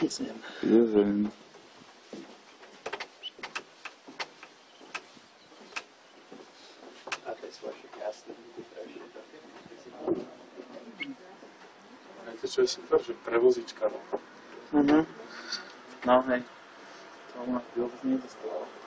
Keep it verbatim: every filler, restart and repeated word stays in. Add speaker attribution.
Speaker 1: myslím.
Speaker 2: Jezeň.
Speaker 1: A to je vaše krásne.
Speaker 3: Viete, čo je super, že pre vozička.
Speaker 1: Mhm. No hej. To u nás by vôbec nedostalo.